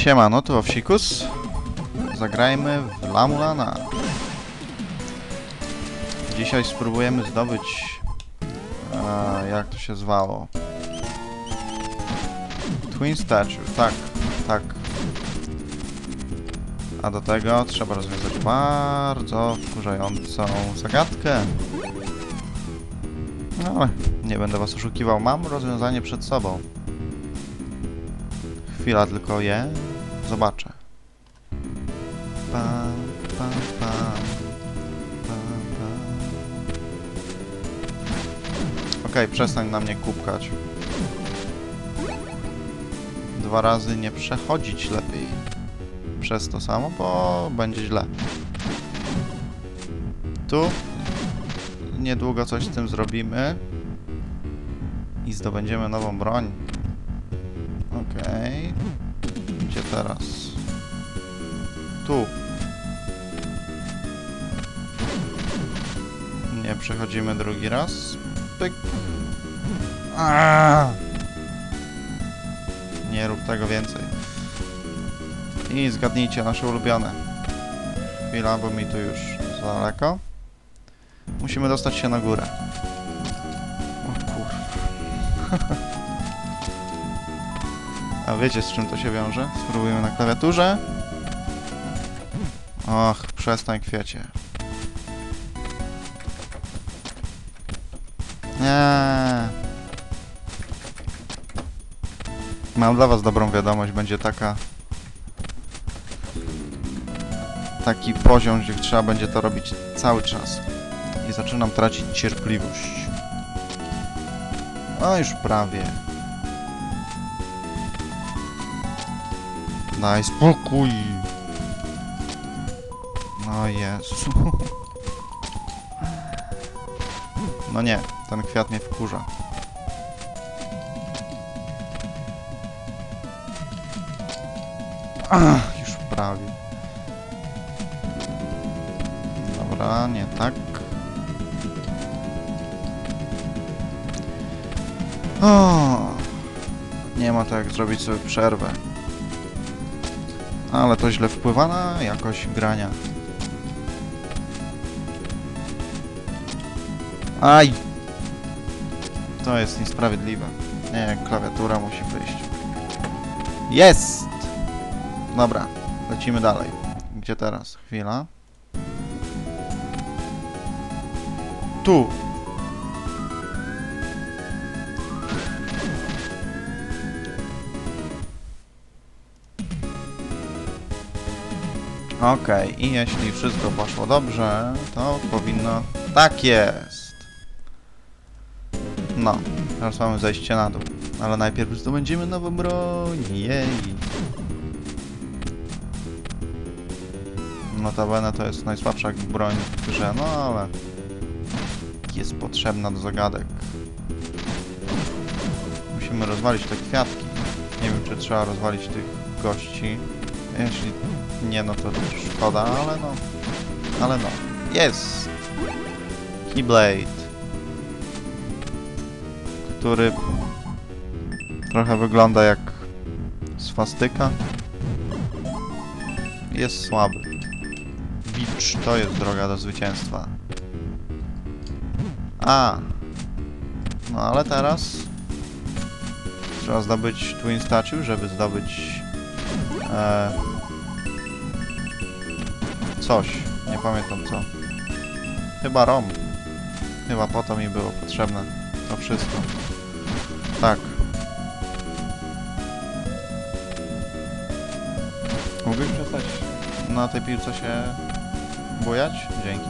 Siemano, tu Owsikus. Zagrajmy w La Mulana. Dzisiaj spróbujemy zdobyć... jak to się zwało? Twin Statue, tak, tak. A do tego trzeba rozwiązać bardzo wkurzającą zagadkę. No ale nie będę was oszukiwał, mam rozwiązanie przed sobą. Chwila, tylko je zobaczę. Okej, przestań na mnie kupkać. 2 razy nie przechodzić lepiej przez to samo, bo będzie źle. Tu niedługo coś z tym zrobimy i zdobędziemy nową broń. Okej. Gdzie teraz? Tu. Nie przechodzimy drugi raz. Pyk. Nie rób tego więcej. I zgadnijcie nasze ulubione. Chwila, bo mi tu już za daleko. Musimy dostać się na górę. O kurwa. A wiecie, z czym to się wiąże? Spróbujemy na klawiaturze. Och, przestań, kwiecie. Nie. Mam dla was dobrą wiadomość, będzie taki poziom, gdzie trzeba będzie to robić cały czas. I zaczynam tracić cierpliwość. O, już prawie. Daj spokój. No Jezu. No nie, ten kwiat mnie wkurza. Już prawie. Dobra, nie tak. O, nie ma tak jak zrobić sobie przerwę. Ale to źle wpływa na jakość grania. Aj! To jest niesprawiedliwe. Nie, klawiatura musi wyjść. Jest! Dobra, lecimy dalej. Gdzie teraz? Chwila. Tu! Okej, i jeśli wszystko poszło dobrze, to powinno... Tak jest! No, teraz mamy zejście na dół. Ale najpierw zdobędziemy nową broń. Jej! Notabene to jest najsłabsza broń w grze, no ale... jest potrzebna do zagadek. Musimy rozwalić te kwiatki. Nie wiem, czy trzeba rozwalić tych gości. Jeśli nie, no to szkoda, ale no... ale no. Jest! Keyblade. Który... trochę wygląda jak... swastyka. Jest słaby. Bicz to jest droga do zwycięstwa. No ale teraz... trzeba zdobyć Twin Statue, żeby zdobyć... coś. Nie pamiętam co. Chyba Rom. Chyba po to mi było potrzebne to wszystko. Tak. Mógłbyś przestać na tej piłce się bujać? Dzięki.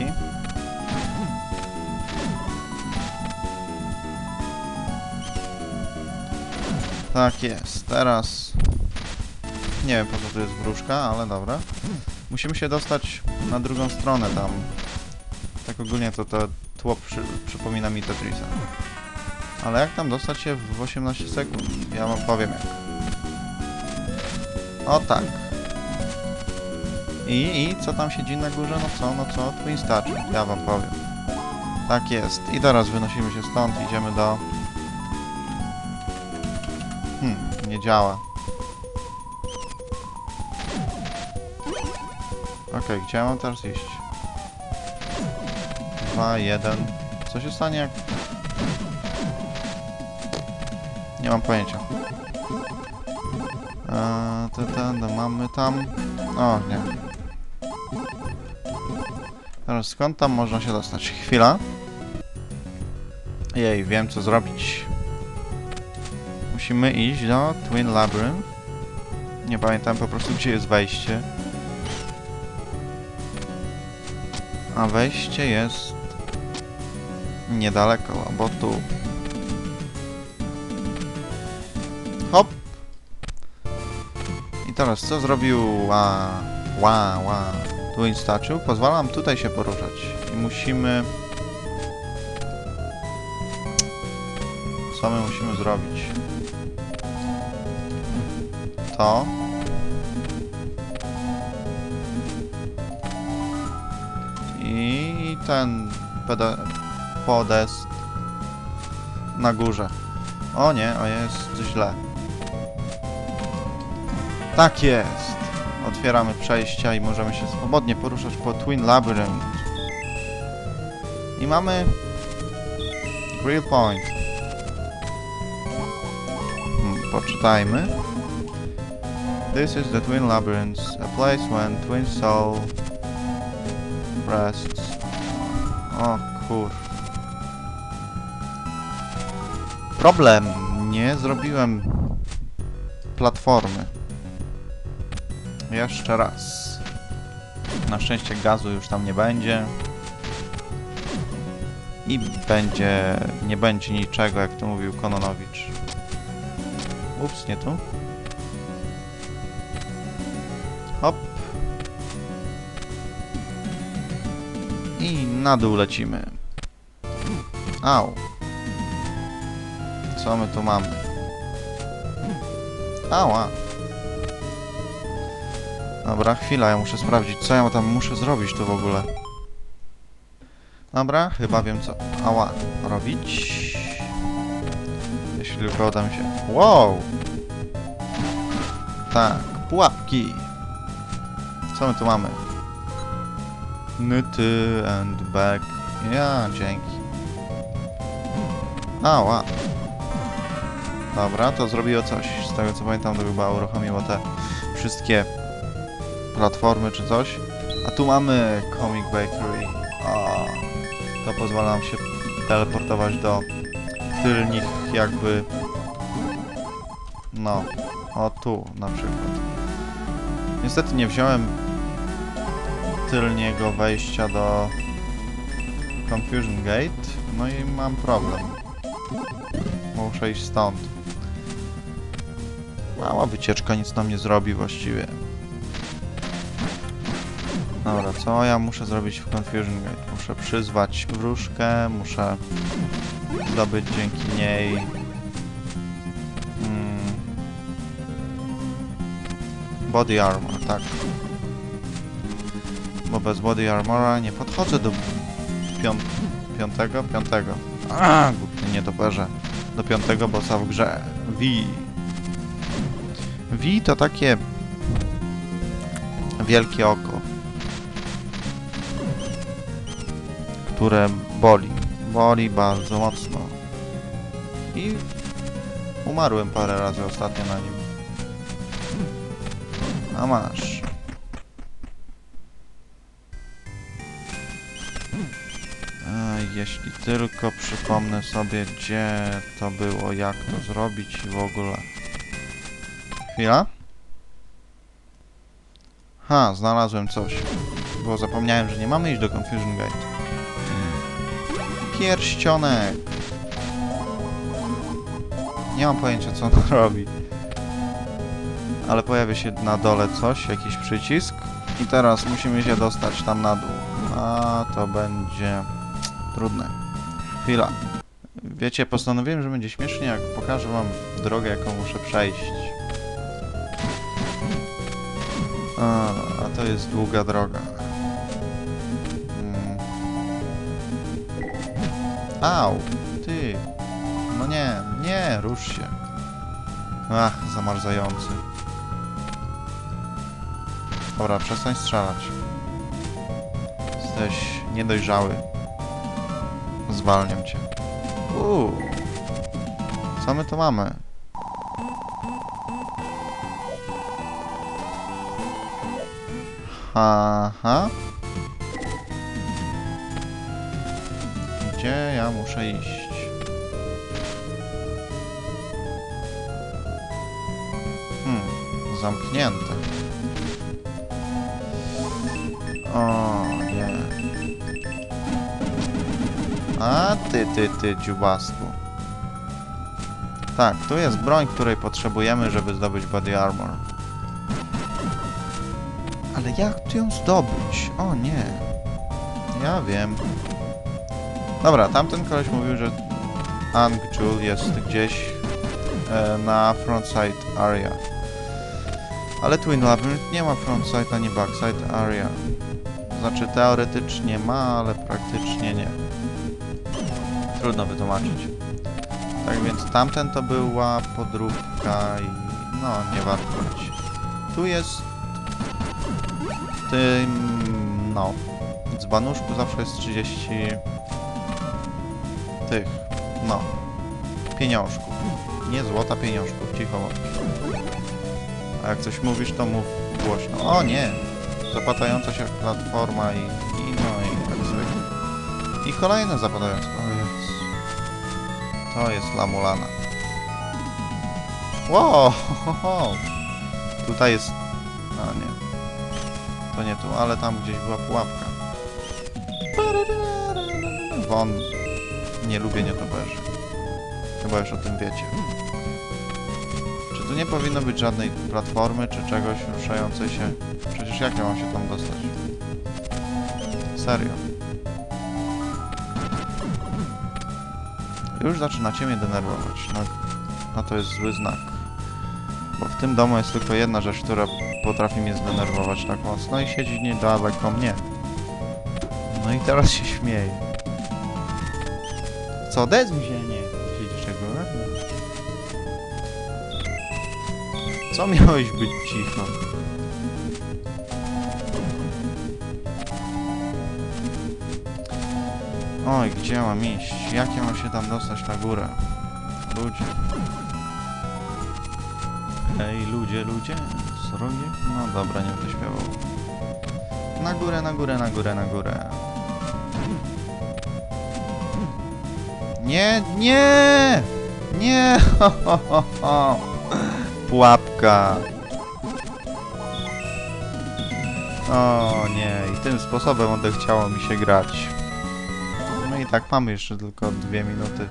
Tak jest. Teraz... nie wiem po co tu jest wróżka, ale dobra. Musimy się dostać na drugą stronę tam. Tak ogólnie to tło przypomina mi Tetrisa. Ale jak tam dostać się w 18 sekund? Ja wam powiem jak. O tak. I co tam siedzi na górze? No co? Twin Statue. Ja wam powiem. Tak jest. I teraz wynosimy się stąd, idziemy do... nie działa. Okej, gdzie ja mam teraz iść? 2, 1. Co się stanie jak... Nie mam pojęcia. Mamy tam... O, nie. Teraz skąd tam można się dostać? Chwila. Jej, wiem co zrobić. Musimy iść do Twin Labyrinth. Nie pamiętam po prostu gdzie jest wejście. A wejście jest... niedaleko, bo tu. Hop! I teraz co zrobił Twin Statue? Pozwala nam tutaj się poruszać. I musimy... Co my musimy zrobić? To. I ten podest na górze. O nie, o jest źle. Tak jest! Otwieramy przejścia i możemy się swobodnie poruszać po Twin Labyrinth. I mamy... Grill Point. Poczytajmy. This is the Twin Labyrinth, a place when Twin Soul rests. O kur... Problem! Nie zrobiłem platformy. Jeszcze raz. Na szczęście gazu już tam nie będzie. I nie będzie niczego, jak to mówił Kononowicz. Ups, nie tu. Hop. I na dół lecimy. Au. Co my tu mamy? Ała. Dobra, chwila, ja muszę sprawdzić, co ja tam muszę zrobić tu w ogóle. Dobra, chyba wiem co. Ała. Robić. Jeśli tylko uda mi się... Wow! Tak, pułapki. Co my tu mamy? Nyty and back. Ja, dzięki. Ała. Dobra, to zrobiło coś. Z tego co pamiętam, to chyba uruchomiło te wszystkie platformy czy coś. A tu mamy Comic Bakery. O, to pozwala nam się teleportować do tylnych jakby... No, o tu na przykład. Niestety nie wziąłem tylniego wejścia do Confusion Gate. No i mam problem. Muszę iść stąd. Mała wycieczka nic nam nie zrobi właściwie. Dobra, co ja muszę zrobić w Confusion Gate? Muszę przyzwać wróżkę, muszę zdobyć dzięki niej... Body Armor, tak. Bo bez Body Armora nie podchodzę do piątego. Głupie nietoperze. Do 5. bossa w grze. V. V to takie wielkie oko, które boli. Boli bardzo mocno. I umarłem parę razy ostatnio na nim. A masz. Jeśli tylko przypomnę sobie, gdzie to było, jak to zrobić i w ogóle. Chwila. Ha, znalazłem coś. Bo zapomniałem, że nie mamy iść do Confusion Gate. Pierścionek. Nie mam pojęcia, co on robi. Ale pojawia się na dole coś, jakiś przycisk. I teraz musimy się dostać tam na dół. A to będzie trudne. Chwila. Wiecie, postanowiłem, że będzie śmiesznie, jak pokażę wam drogę, jaką muszę przejść. A to jest długa droga. Au! Ty! No nie, nie, rusz się. Ach, zamarzający. Dobra, przestań strzelać. Jesteś niedojrzały. Zwalniam cię. Co my tu mamy? Aha. Gdzie ja muszę iść? Zamknięte. O, nie. A ty, dziubasku. Tak, tu jest broń, której potrzebujemy, żeby zdobyć body armor. Ale jak tu ją zdobyć? O nie. Ja wiem. Dobra, tamten koleś mówił, że Angjul jest gdzieś na frontside area. Ale Twin Labyrinth nie ma frontside ani backside area. Znaczy teoretycznie ma, ale praktycznie nie. Trudno wytłumaczyć. Tak więc tamten to była podróbka i no nie warto być. Tu jest w tym no z banuszku zawsze jest 30 tych no pieniążków. Nie złota, pieniążków, cicho bądź. A jak coś mówisz, to mów głośno. O nie! Zapadająca się platforma i tak zwykle. I kolejne zapadające. O Jezu. To jest Lamulana. Wow! Tutaj jest... No nie. To nie tu, ale tam gdzieś była pułapka. Won. Nie lubię nietoperzy. Chyba już o tym wiecie. Czy tu nie powinno być żadnej platformy, czy czegoś ruszającej się? Przecież jak ja mam się tam dostać? Serio. Już zaczynacie mnie denerwować. No to jest zły znak. Bo w tym domu jest tylko jedna rzecz, która potrafi mnie zdenerwować tak mocno i siedzi niedaleko mnie. No i teraz się śmieje. Co, odezwij się, nie? Siedzisz czego? Co miałeś być cicho? Oj, gdzie mam iść? Jak ja mam się tam dostać na górę? Ludzie. Ej, ludzie. Srogie? No dobra, nie będę śpiewał. Na górę, na górę, na górę, na górę. Nie, nie! Nie! Pułapka. O nie, i tym sposobem odechciało mi się grać. No i tak mamy jeszcze tylko 2 minuty.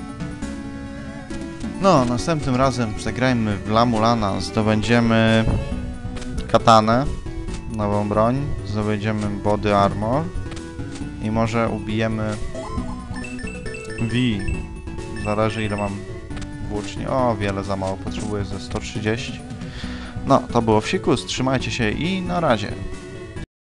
No, następnym razem zagrajmy w Lamulana, zdobędziemy katanę, nową broń, zdobędziemy body armor i może ubijemy V. Zależy ile mam włóczni. O, wiele za mało, potrzebuję ze 130. No, to było wsikus, trzymajcie się i na razie.